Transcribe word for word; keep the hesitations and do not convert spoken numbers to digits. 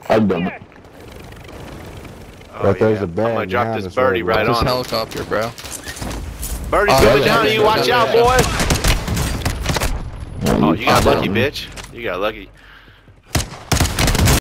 I've done it. Oh, Right there's yeah. a bag. I'm gonna drop behind this us birdie right right there. This on him. helicopter, bro. Birdie's Oh, coming yeah, down on yeah, you. yeah, Watch yeah, out, yeah. boy. Yeah, Oh, you you got got lucky, him. bitch. You got lucky.